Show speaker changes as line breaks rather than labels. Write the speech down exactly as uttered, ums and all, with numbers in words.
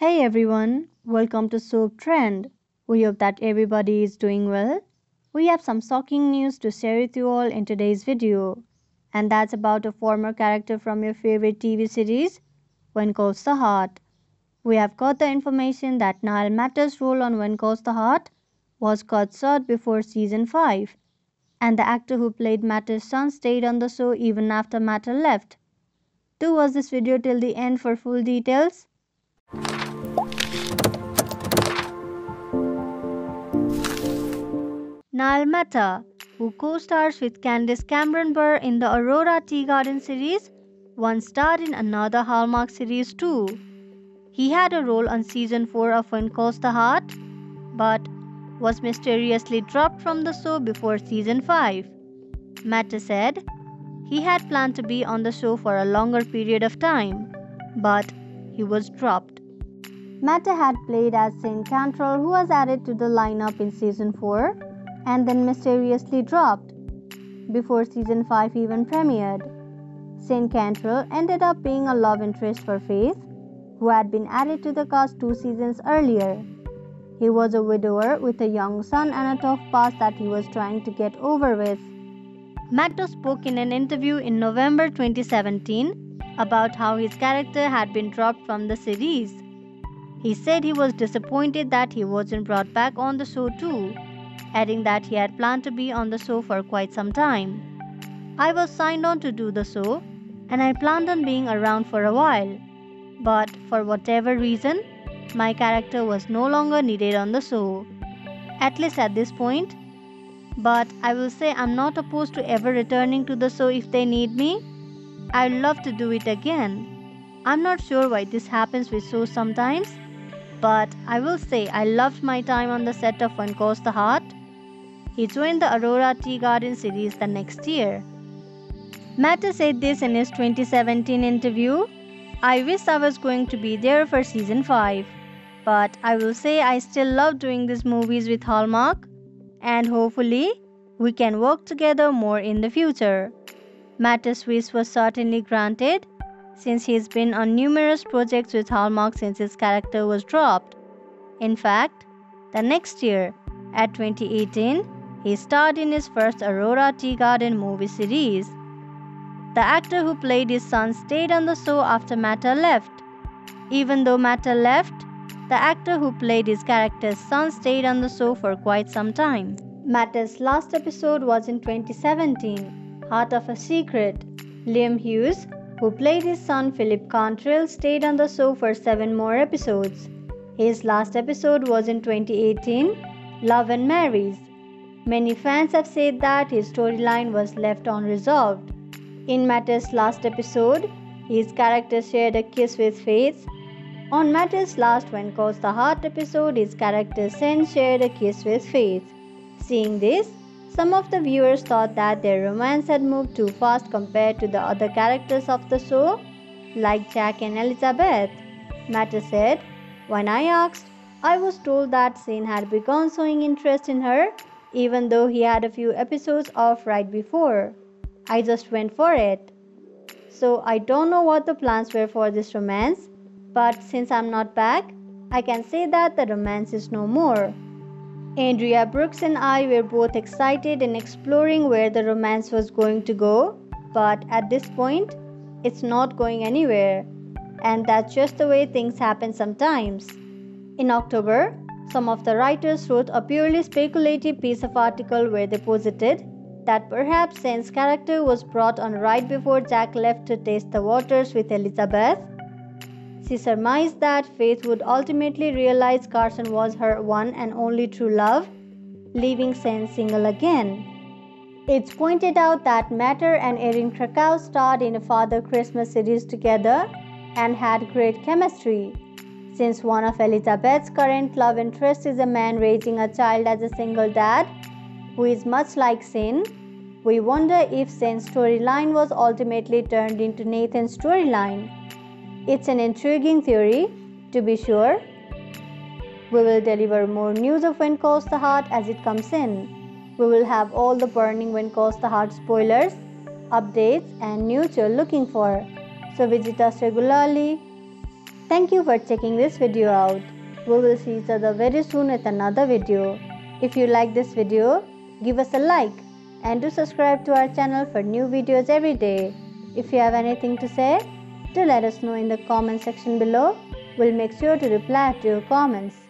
Hey everyone, welcome to Soap Trend. We hope that everybody is doing well. We have some shocking news to share with you all in today's video, and that's about a former character from your favorite T V series, When Calls the Heart. We have got the information that Niall Matter's role on When Calls the Heart was cut short before season five, and the actor who played Matter's son stayed on the show even after Matter left. Do watch this video till the end for full details. Niall Matter, who co-stars with Candice Cameron Bure in the Aurora Tea Garden series, once starred in another Hallmark series too. He had a role on season four of When Calls the Heart, but was mysteriously dropped from the show before season five. Matter said he had planned to be on the show for a longer period of time, but he was dropped. Matter had played as Saint Cantrell, who was added to the lineup in season four and then mysteriously dropped before season five even premiered. Saint Cantrell ended up being a love interest for Faith, who had been added to the cast two seasons earlier. He was a widower with a young son and a tough past that he was trying to get over with. Matter spoke in an interview in November twenty seventeen about how his character had been dropped from the series. He said he was disappointed that he wasn't brought back on the show too, adding that he had planned to be on the show for quite some time. I was signed on to do the show, and I planned on being around for a while, but for whatever reason, my character was no longer needed on the show, at least at this point. But I will say I'm not opposed to ever returning to the show if they need me. I'd love to do it again. I'm not sure why this happens with shows sometimes, but I will say I loved my time on the set of When Calls the Heart. He joined the Aurora Tea Garden series the next year. Matter said this in his twenty seventeen interview. I wish I was going to be there for season five, but I will say I still love doing these movies with Hallmark, and hopefully we can work together more in the future. Matter's wish was certainly granted, since he's been on numerous projects with Hallmark since his character was dropped. In fact, the next year, at twenty eighteen, he starred in his first Aurora Tea Garden movie series. The actor who played his son stayed on the show after Matter left. Even though Matter left, the actor who played his character's son stayed on the show for quite some time. Matter's last episode was in twenty seventeen, Heart of a Secret. Liam Hughes, who played his son Philip Cantrell, stayed on the show for seven more episodes. His last episode was in twenty eighteen, Love and Marries. Many fans have said that his storyline was left unresolved. In Matter's last episode, his character shared a kiss with Faith. On Matter's last When Calls the Heart episode, his character Sen shared a kiss with Faith. Seeing this, some of the viewers thought that their romance had moved too fast compared to the other characters of the show, like Jack and Elizabeth. Matter said, "When I asked, I was told that Sen had begun showing interest in her, even though he had a few episodes off right before. I just went for it. So I don't know what the plans were for this romance, but since I'm not back, I can say that the romance is no more." Andrea Brooks and I were both excited in exploring where the romance was going to go, but at this point, it's not going anywhere, and that's just the way things happen sometimes. In October, some of the writers wrote a purely speculative piece of article where they posited that perhaps Sen's character was brought on right before Jack left to taste the waters with Elizabeth. She surmised that Faith would ultimately realize Carson was her one and only true love, leaving Sen single again. It's pointed out that Matter and Erin Krakow starred in a Father Christmas series together and had great chemistry. Since one of Elizabeth's current love interests is a man raising a child as a single dad, who is much like Sen, we wonder if Sen's storyline was ultimately turned into Nathan's storyline. It's an intriguing theory, to be sure. We will deliver more news of When Calls the Heart as it comes in. We will have all the burning When Calls the Heart spoilers, updates, and news you're looking for. So visit us regularly. Thank you for checking this video out. We will see each other very soon with another video. If you like this video, give us a like and do subscribe to our channel for new videos every day. If you have anything to say, do let us know in the comment section below. We'll make sure to reply to your comments.